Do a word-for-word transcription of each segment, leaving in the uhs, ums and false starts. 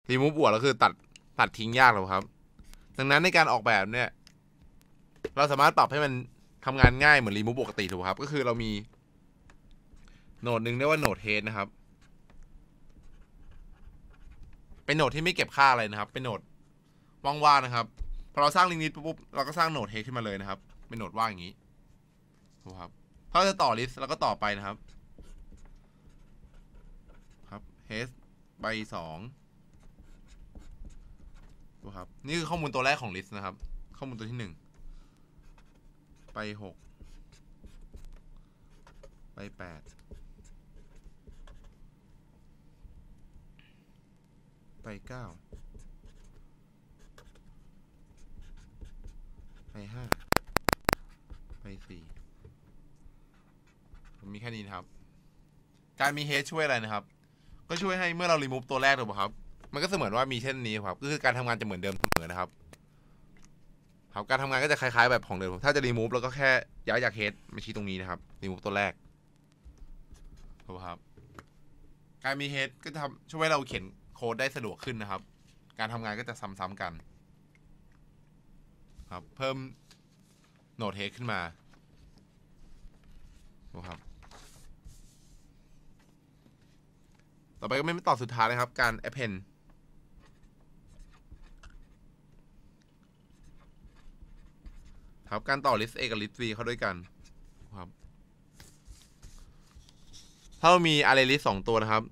remove บวกแล้วคือตัดตัดทิ้งยากเลยครับดังนั้นในการออกแบบเนี่ยเราสามารถปรับให้มันทำงานง่ายเหมือน remove ปกติถูกครับก็คือเรามีโหนดหนึ่งเรียกว่าโหนด head นะครับเป็นโหนดที่ไม่เก็บค่าอะไรนะครับเป็นโหนดว่างๆนะครับพอเราสร้างลิงก์นี้ปุ๊บเราก็สร้างโหนด head ขึ้นมาเลยนะครับเป็นโหนดว่างอย่างนี้ถูกครับถ้าจะต่อ list เราก็ต่อไปนะครับครับ head ใบสองดูครับนี่คือข้อมูลตัวแรกของ list นะครับข้อมูลตัวที่หนึ่งไปหกไปแปดไปเก้าไปห้าไปสี่ผมมีแค่นี้นะครับการมี head ช่วยอะไรนะครับก็ช่วยให้เมื่อเรา remove ตัวแรกถูกไหมครับมันก็เสมือนว่ามีเช่นนี้ครับก็คือการทำงานจะเหมือนเดิมเสมอนะครับครับการทำงานก็จะคล้ายๆแบบของเดิมถ้าจะ remove แล้วก็แค่ย้ายจาก head มาชี้ตรงนี้นะครับ remove ตัวแรกถูกครับการมี head ก็จะทำช่วยให้เราเขียนโค้ดได้สะดวกขึ้นนะครับการทำงานก็จะซ้ำๆกันครับเพิ่มโหนด head ขึ้นมาถูกครับต่อไปก็ไม่ต่อสุดท้ายนะครับการ append ครับการต่อ list A กับ list B เข้าด้วยกันครับถ้าเรามี array list สองตัวนะครับ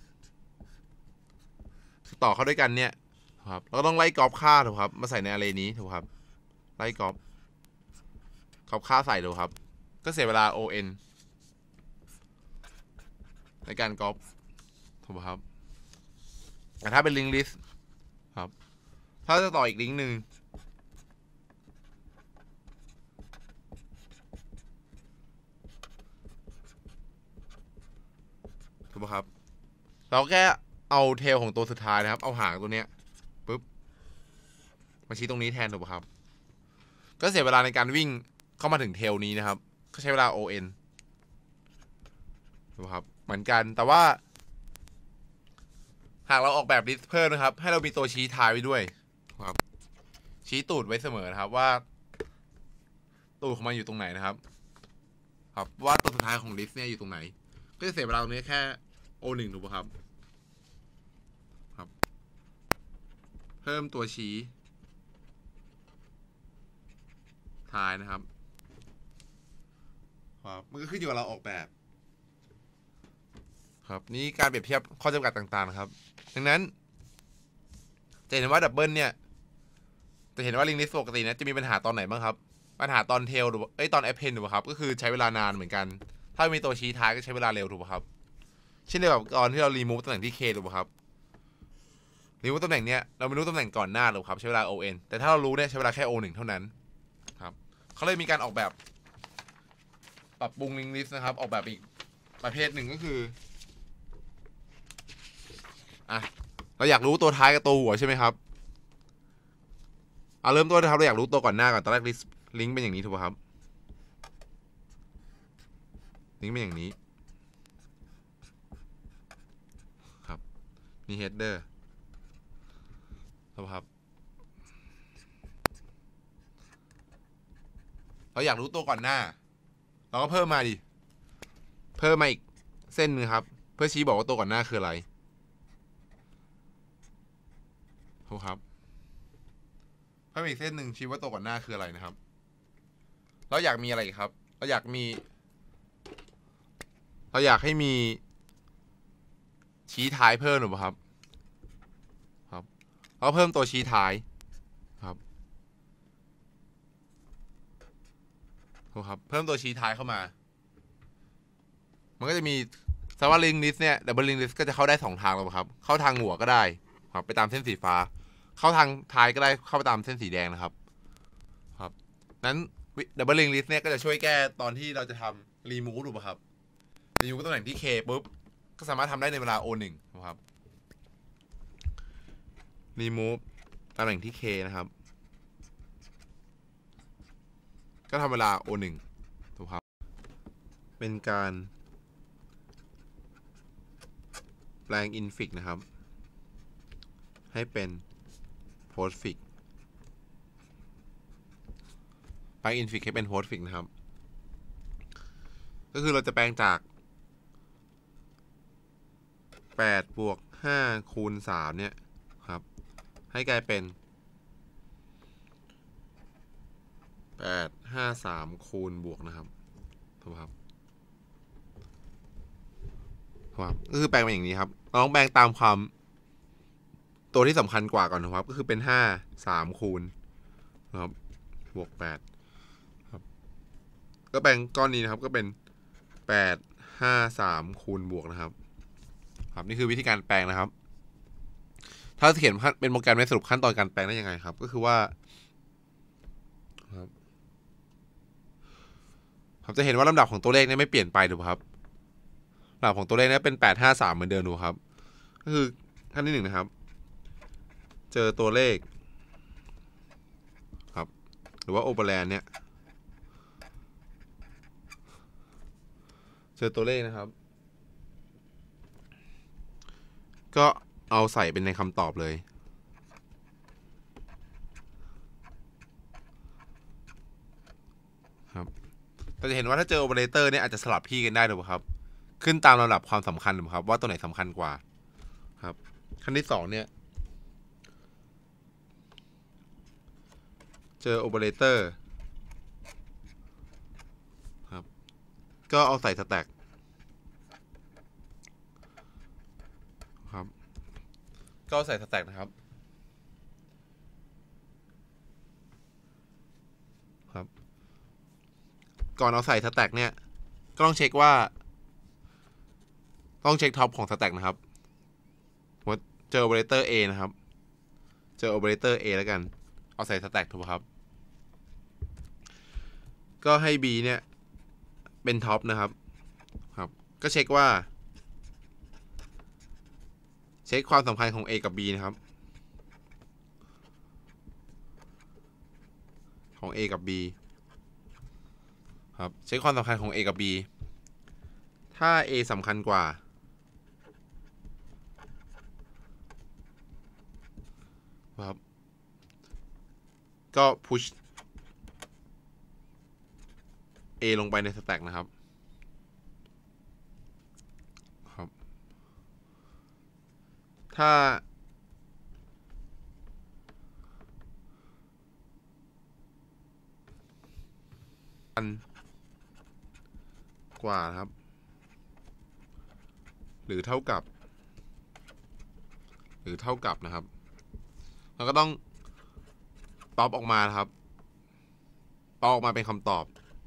ต่อเข้าด้วยกันเนี่ยครับเราก็ต้องไล่กรอบค่าถูกครับมาใส่ใน array นี้ถูกครับไล่กรอบกรอบค่าใส่ถูกครับก็เสียเวลา on ในการกรอบถูกครับแต่ถ้าเป็น link list ครับถ้าจะต่ออีกลิงก์หนึ่งถูกไหมครับเราแค่เอาเทลของตัวสุดท้ายนะครับเอาหางตัวเนี้ยปุ๊บมาชี้ตรงนี้แทนถูกไหมครับก็เสียเวลาในการวิ่งเข้ามาถึงเทลนี้นะครับก็ใช้เวลา on ถูกไหมครับเหมือนกันแต่ว่าหากเราออกแบบลิสต์เพิ่มนะครับให้เรามีตัวชี้ท้ายไว้ด้วยครับชี้ตูดไว้เสมอนะครับว่าตูดของมันอยู่ตรงไหนนะครับครับว่าตัวสุดท้ายของลิสต์เนี่ยอยู่ตรงไหนก็จะเสียเวลาตรงนี้แค่ โอ หนึ่ง ถูกไหมครับครับเพิ่มตัวชี้ท้ายนะครับครับมันก็ขึ้นอยู่กับเราออกแบบครับนี่การเปรียบเทียบข้อจำกัดต่างๆนะครับดังนั้นจะเห็นว่าดับเบิลเนี่ยจะเห็นว่าลิงก์ลิสต์ปกตินะจะมีปัญหาตอนไหนบ้างครับปัญหาตอนเทลหรือเอ้ยตอนแอปเพนถูกไหมครับก็คือใช้เวลานานเหมือนกันถ้ามีตัวชี้ท้ายก็ใช้เวลาเร็วถูกไหมครับเช่นเดียวกับตอนที่เรารีมูฟตำแหน่งที่ K ถูกไหมครับรีมูฟตำแหน่งเนี้ยเราไม่รู้ตำแหน่งก่อนหน้าหรือครับใช้เวลา on แต่ถ้าเรารู้เนี่ยใช้เวลาแค่ โอ หนึ่ง เท่านั้นครับเขาเลยมีการออกแบบปรับปรุงลิงก์ลิสต์นะครับออกแบบอีกประเภทหนึ่งก็คืออ่ะเราอยากรู้ตัวท้ายกับตัวหัวใช่ไหมครับเอาเริ่มต้นนะครับเราอยากรู้ตัวก่อนหน้าก่อนตอนแรกลิสต์ลิงก์เป็นอย่างนี้ถูกไหมครับลิงก์เป็นอย่างนี้ครับมี header ถูกไหมครับเราอยากรู้ตัวก่อนหน้าเราก็เพิ่มมาดิเพิ่มมาอีกเส้นนึงครับเพื่อชี้บอกว่าตัวก่อนหน้าคืออะไรถูกครับเพิ่มอีกเส้นหนึ่งชี้ว่าตัวก่อนหน้าคืออะไรนะครับเราอยากมีอะไรอีกครับเราอยากมีเราอยากให้มีชี้ท้ายเพิ่มหรือเปล่าครับครับเราเพิ่มตัวชี้ท้ายครับถูกครับเพิ่มตัวชี้ท้ายเข้ามามันก็จะมีสมมติว่าลิงก์ลิสต์เนี่ยดับเบิลลิงก์ลิสต์ก็จะเข้าได้สองทางเลยครับเข้าทางหัวก็ได้ครับไปตามเส้นสีฟ้าเข้าทางท้ายก็ได้เข้าไปตามเส้นสีแดงนะครับครับนั้นดับเบิลลิงก์ลิสต์เนี่ยก็จะช่วยแก้ตอนที่เราจะทำรีมูฟถูกป่ะครับรีมูฟตำแหน่งที่ K ปุ๊บก็สามารถทำได้ในเวลา โอ หนึ่ง นะครับรีมูฟตำแหน่งที่ K นะครับก็ทำเวลา โอ หนึ่ง ถูกครับเป็นการแปลงอินฟิกนะครับให้เป็น postfix แปลง infix ให้เป็น postfix นะครับก็คือเราจะแปลงจากแปดบวกห้าคูณสามเนี่ยครับให้กลายเป็นแปดห้าสามคูณบวกนะครับถูกครับครับก็คือแปลงเป็นอย่างนี้ครับเราต้องแปลงตามความตัวที่สำคัญกว่าก่อนนะครับก็คือเป็นห้าสามคูณนะครับบวกแปดครับก็แปลงก้อนนี้นะครับก็เป็นแปดห้าสามคูณบวกนะครับครับนี่คือวิธีการแปลงนะครับถ้าเขียนเป็นโปรแกรมในสรุปขั้นตอนการแปลงได้ยังไงครับก็คือว่าครับผมจะเห็นว่าลำดับของตัวเลขเนี่ยไม่เปลี่ยนไปถูกครับลำดับของตัวเลขเนี่ยเป็นแปดห้าสามเหมือนเดิมดูครับก็คือขั้นที่หนึ่งนะครับเจอตัวเลขครับหรือว่าโอเปอแรนเนี่ยเจอตัวเลขนะครับก็เอาใส่เป็นในคำตอบเลยครับเราจะเห็นว่าถ้าเจอโอเปอเรเตอร์เนี่ยอาจจะสลับที่กันได้ถูกไหมครับขึ้นตามลำดับความสำคัญถูกไหมครับว่าตัวไหนสำคัญกว่าครับขั้นที่สองเนี่ยเจอโอเปอเรเตอร์ครับก็เอาใส่สแต็กครับก็เอาใส่สแต็กนะครับครับก่อนเอาใส่สแต็กเนี่ยก็ต้องเช็คว่าต้องเช็คท็อปของสแต็กนะครับว่าเจอโอเปอเรเตอร์ A นะครับเจอโอเปอเรเตอร์ A แล้วกันเอาใส่สแต็กถูกไหมครับก็ให้ B เนี่ยเป็นท็อปนะครับครับก็เช็คว่าเช็คความสำคัญของ A กับ B นะครับของ A กับ B ครับเช็คความสำคัญของ A กับ B ถ้า A สำคัญกว่าครับก็ push A ลงไปในสแต็กนะครับครับถ้ากว่าครับหรือเท่ากับหรือเท่ากับนะครับเราก็ต้องป๊อปออกมาครับป๊อปออกมาเป็นคำตอบ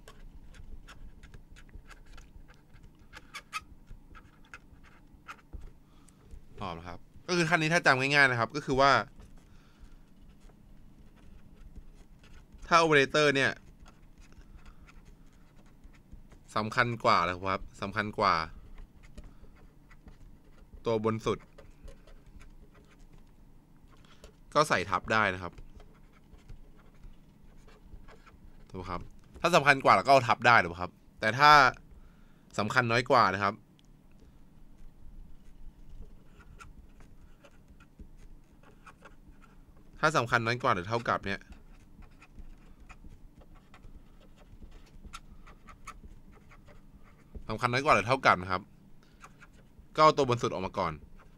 ตอบนะครับก็คือขั้นนี้ถ้าจำง่ายๆนะครับก็คือว่าถ้าโอเปอเรเตอร์เนี่ยสำคัญกว่าเลยครับสำคัญกว่าตัวบนสุดก็ใส่ทับได้นะครับถูกครับถ้าสำคัญกว่าเราก็เอาทับได้ถูกครับแต่ถ้าสำคัญน้อยกว่านะครับถ้าสำคัญน้อยกว่าหรือเท่ากับเนี่ยสำคัญน้อยกว่าหรือเท่ากับนะครับก็เอาตัวบนสุดออกมาก่อน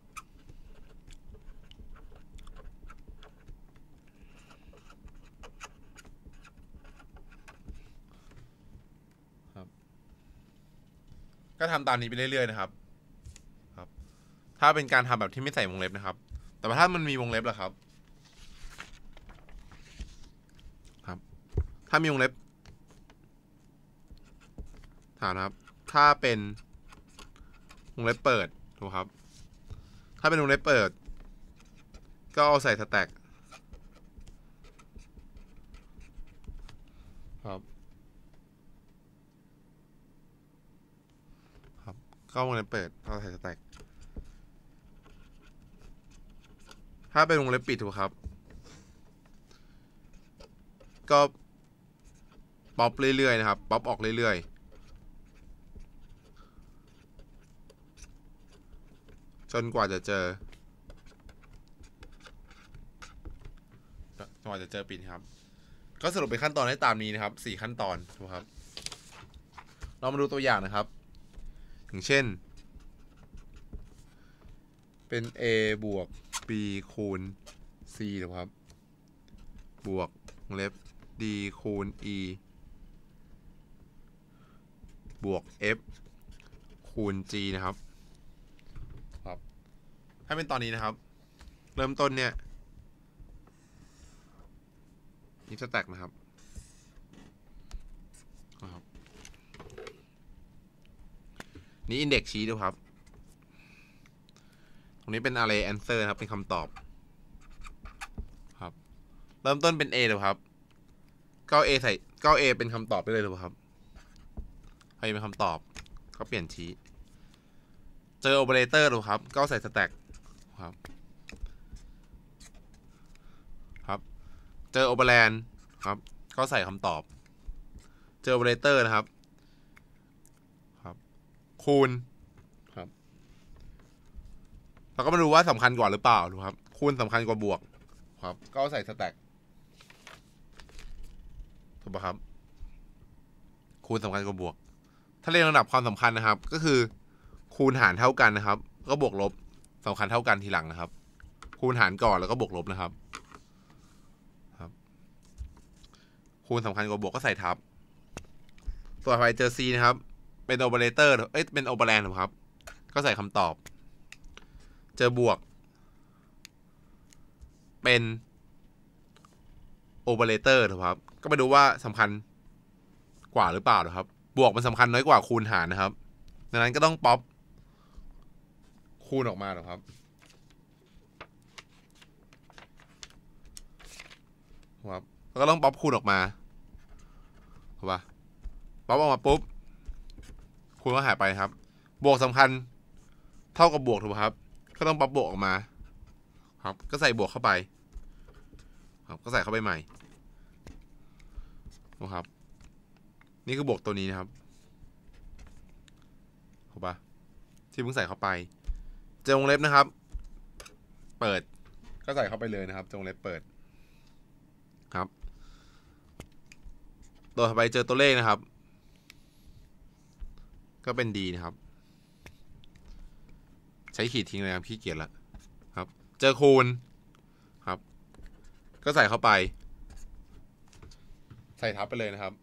ครับก็ทำตามนี้ไปเรื่อยๆนะครับครับถ้าเป็นการทำแบบที่ไม่ใส่วงเล็บนะครับแต่ว่าถ้ามันมีวงเล็บล่ะครับครับถ้ามีวงเล็บถามนะครับถ้าเป็นวงเล็บเปิดถูกครับถ้าเป็นวงเล็บเปิดก็เอาใส่สแต็กครับครับก็วงเล็บเปิดเอาใส่สแต็กถ้าเป็นวงเล็บปิดถูกครับก็ป๊อปเรื่อยๆนะครับป๊อปออกเรื่อยๆจนกว่าจะเจอจนกว่าจะเจอปิดครับก็สรุปเป็นขั้นตอนให้ตามนี้นะครับสี่ขั้นตอนนะครับเรามาดูตัวอย่างนะครับอย่างเช่นเป็น a บวก b คูณ c นะครับบวกเล็บ d คูณ e บวก f คูณ g นะครับครับถ้าเป็นตอนนี้นะครับเริ่มต้นเนี่ยนี่สแต็กนะครับนะครับนี่อินเด็กซ์ชี้ดูครับตรงนี้เป็น array answer ครับเป็นคำตอบครับเริ่มต้นเป็น a ดูครับก็ a ใส่ก็ a เป็นคำตอบไปเลยดูครับใครเป็นคำตอบก็เปลี่ยนชี้เจอโอเปอเรเตอร์ดูครับก็ใส่สแต็กครับครับเจอโอเปอแรนครับก็ใส่คำตอบเจอโอเปอเรเตอร์นะครับครับคูณครับเราก็มาดูว่าสำคัญกว่าหรือเปล่าดูครับคูณสำคัญกว่าบวกครับก็ใส่สแต็กถูกป่ะครับคูณสำคัญกว่าบวกถ้าเรียงลำดับความสำคัญนะครับก็คือคูณหารเท่ากันนะครับก็บวกลบสำคัญเท่ากันทีหลังนะครับคูณหารก่อนแล้วก็บวกลบนะครับครับคูณสำคัญกว่าบวกก็ใส่ทับส่วนไปเจอ c นะครับเป็นโอเปอเรเตอร์เอ้ยเป็นโอเปอแรนด์ครับก็ใส่คำตอบเจอบวกเป็นโอเปอเรเตอร์นะครับก็ไปดูว่าสำคัญกว่าหรือเปล่านะครับบวกมันสำคัญน้อยกว่าคูณหารนะครับดังนั้นก็ต้องป๊อปคูณออกมาหรอครับครับแล้วก็ต้องป๊อปคูณออกมาถูกปะป๊อปออกมาปุ๊บคูณก็หายไปครับบวกสำคัญเท่ากับบวกถูกปะครับก็ต้องป๊อปบวกออกมาครับก็ใส่บวกเข้าไปครับก็ใส่เข้าไปใหม่นะครับนี่คือบวกตัวนี้นะครับถูกปะที่เพิ่งใส่เข้าไปเจอวงเล็บนะครับเปิดก็ใส่เข้าไปเลยนะครับวงเล็บเปิดครับตัวต่อไปเจอตัวเลขนะครับก็เป็น D นะครับใช้ขีดทิ้งเลยครับขี้เกียจละครับเจอคูณครับก็ใส่เข้าไปใส่ทับไปเลยนะครับ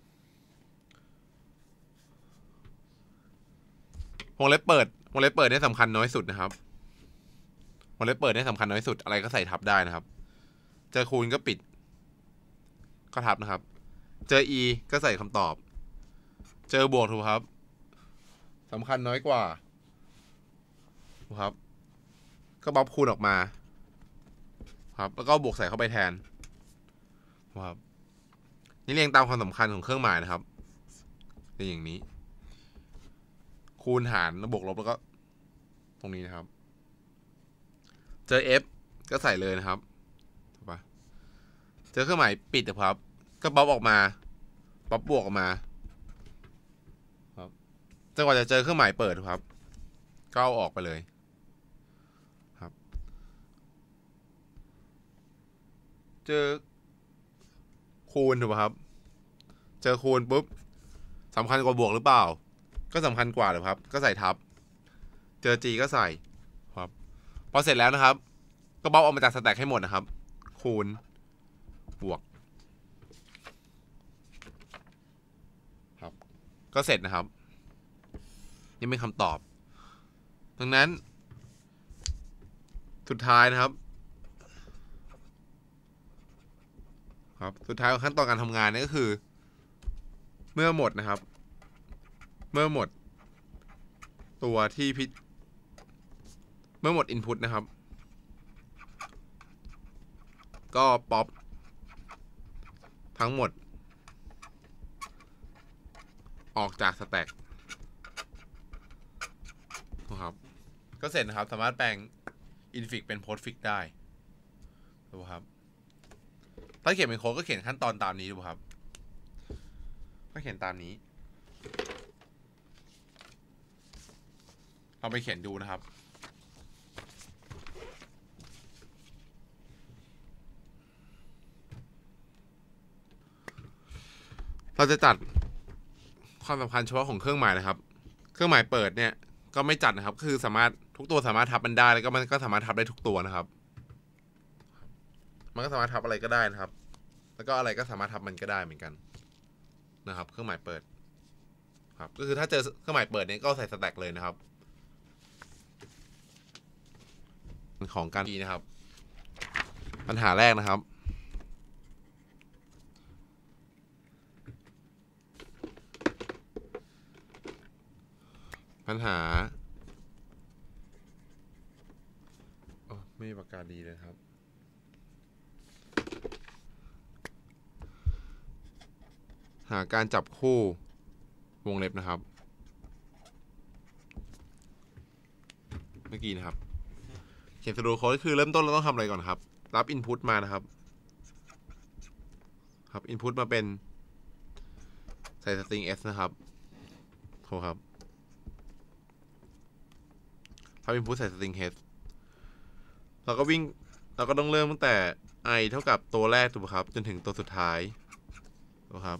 วงเล็บเปิดวงเล็บเปิดนี่สำคัญน้อยสุดนะครับวงเล็บเปิดนี่สำคัญน้อยสุดอะไรก็ใส่ทับได้นะครับเจอคูณก็ปิดก็ทับนะครับเจอ e ก็ใส่คำตอบเจอบวกถูกครับสำคัญน้อยกว่าถูกครับก็บ๊อบคูณออกมาครับแล้วก็บวกใส่เข้าไปแทนครับนี่เรียงตามความสำคัญของเครื่องหมายนะครับเป็นอย่างนี้คูณหารแล้วบวกลบแล้วก็ตรงนี้นะครับเจอ f ก็ใส่เลยนะครับถูกปะเจอเครื่องหมายปิดนะครับก็บ๊อบออกมาบ๊อบบวกออกมาครับจนกว่าจะเจอเครื่องหมายเปิดครับก็เอาออกไปเลยครับเจอคูณถูกปะครับเจอคูณปุ๊บสำคัญกว่าบวกหรือเปล่าก็สำคัญกว่าเลยครับก็ใส่ทับเจอ g ก็ใส่ครับพอเสร็จแล้วนะครับก็บ๊อบออกมาจากสแต็กให้หมดนะครับคูณบวกครับก็เสร็จนะครับนี่เป็นคำตอบดังนั้นสุดท้ายนะครับครับสุดท้ายของขั้นตอนการทำงานนี่ก็คือเมื่อหมดนะครับเมื่อหมดตัวที่พิเมื่อหมด input นะครับก็ป๊อปทั้งหมดออกจากสแต็กนะครับก็เสร็จนะครับสามารถแปลง infig เป็น postfix ได้ดูครับถ้าเขียนเป็นโค้ดก็เขียนขั้นตอนตามนี้ดูครับก็เขียนตามนี้เอาไปเขียนดูนะครับเราจะจัดความสำคัญเฉพาะของเครื่องหมายนะครับเครื่องหมายเปิดเนี่ยก็ไม่จัดนะครับคือสามารถทุกตัวสามารถทับมันได้แล้วก็มันก็สามารถทับได้ทุกตัวนะครับมันก็สามารถทับอะไรก็ได้นะครับแล้วก็อะไรก็สามารถทับมันก็ได้เหมือนกันนะครับเครื่องหมายเปิดครับก็คือถ้าเจอเครื่องหมายเปิดเนี่ยก็ใส่สแต็กเลยนะครับของการทีนะครับปัญหาแรกนะครับปัญหาไม่มีปากกาดีเลยครับหาการจับคู่วงเล็บนะครับเมื่อกี้นะครับเขียนสรูโค้ดคือเริ่มต้นเราต้องทำอะไรก่อนครับรับ input มานะครับครับ input มาเป็นใส่ string s นะครับโทษครับทำ input ใส่ string h เราก็วิ่งเราก็ต้องเริ่มตั้งแต่ i เท่ากับตัวแรกถูกไหมครับจนถึงตัวสุดท้ายถูกครับ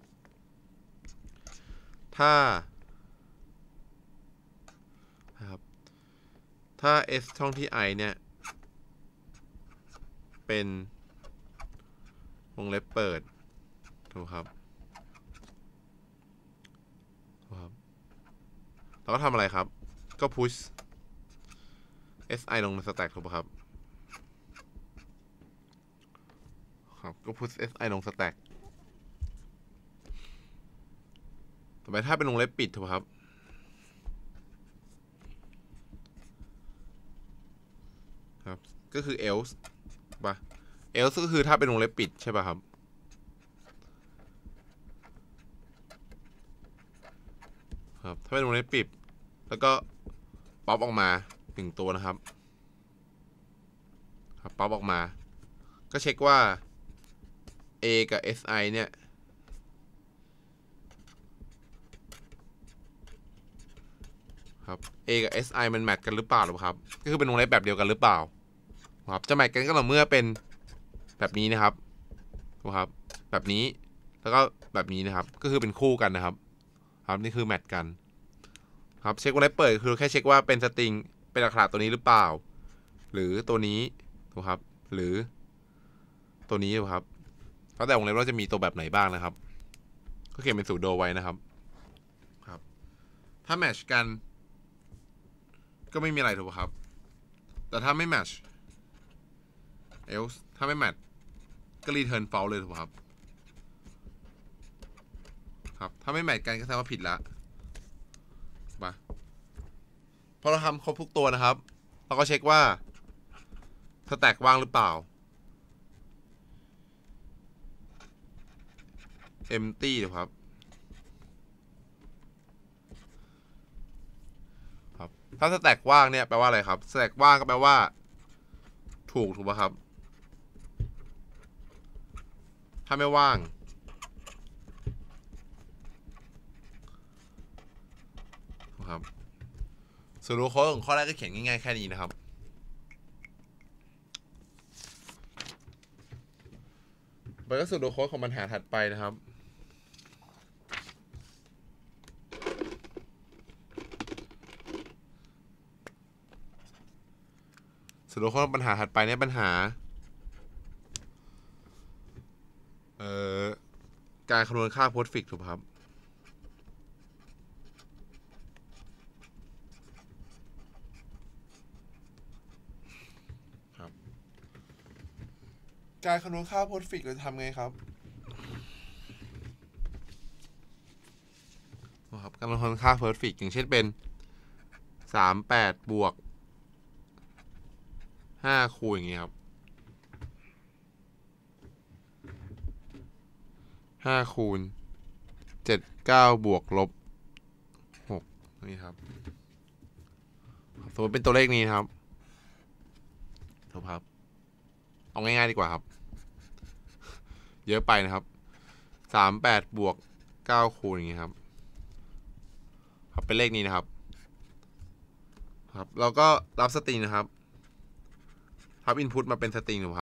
ถ้าครับถ้า s ช่องที่ i เนี่ยเป็นวงเล็บเปิดถูกครับถูกครับเราก็ทำอะไรครับก็ push si ลงในสแต็กถูกไหมครับครับก็ push si ลงสแต็กต่อไปถ้าเป็นวงเล็บปิดถูกไหมครับครับก็คือ else ป่ะ else ก็คือถ้าเป็นวงเล็บปิดใช่ป่ะครับครับถ้าเป็นวงเล็บปิดแล้วก็ป๊อปออกมาหนึ่งตัวนะครับครับป๊อปออกมาก็เช็คว่า a กับ si เนี่ยครับ a กับ si มันแมทกันหรือเปล่าหรือครับก็คือเป็นวงเล็บแบบเดียวกันหรือเปล่าครับจะแมทกันก็ต่อเมื่อเป็นแบบนี้นะครับครับแบบนี้แล้วก็แบบนี้นะครับก็คือเป็นคู่กันนะครับครับนี่คือแมทกันครับเช็ควงเล็บเปิดคือแค่เช็คว่าเป็นสตริงเป็นอักขระตัวนี้หรือเปล่าหรือตัวนี้ถูกครับหรือตัวนี้ถูกครับแล้วแต่วงเล็บเราจะมีตัวแบบไหนบ้างนะครับก็เขียนเป็นสูโดไว้นะครับครับถ้าแมทช์กันก็ไม่มีอะไรถูกครับแต่ถ้าไม่แมทช์ else ถ้าไม่แมทก็ return false เลยถูกครับครับถ้าไม่แมทกันก็แสดงว่าผิดละมาพอเราทำครบทุกตัวนะครับเราก็เช็คว่าสแต็กว่างหรือเปล่า empty ถูกครับครับถ้าสแต็กว่างเนี่ยแปลว่าอะไรครับสแต็กว่างก็แปลว่าถูกถูกป่ะครับถ้าไม่ว่างครับสูตรโค้ดของข้อแรกก็เขียนง่ายๆแค่นี้นะครับไปก็สูตรโค้ดของปัญหาถัดไปนะครับสูตรโค้ดปัญหาถัดไปเนี่ยปัญหาเอ่อการคำนวณค่าโพสฟิกถูกครับการคำนวณค่าโพสฟิกเราจะทำไงครับครับการคำนวณค่าโพสฟิกอย่างเช่นเป็นสามแปดบวกห้าคูณอย่างเงี้ยครับห้าคูณเจ็ดเก้าบวกลบหกนี่ครับสมมติเป็นตัวเลขนี้ครับถูกครับเอาง่ายๆดีกว่าครับเยอะไปนะครับสามแปดบวกเก้าคูณอย่างเงี้ยครับครับเป็นเลขนี้นะครับครับเราก็รับสตริงนะครับทับอินพุตมาเป็นสตริงถูก